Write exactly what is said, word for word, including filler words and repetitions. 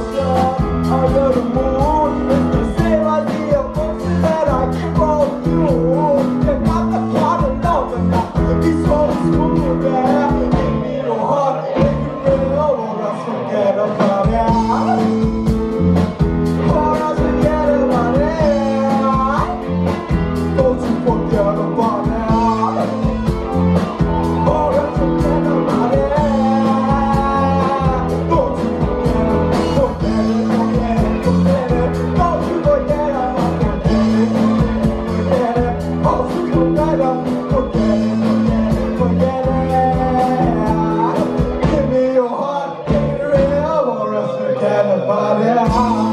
under the moon. It's the same idea of person that I give all you. You got the part of love and not be so smooth. Yeah, give me your heart, make it real, or else forget about it. Or else forget about it. Don't you forget about it. Or else forget about it. Forget about it.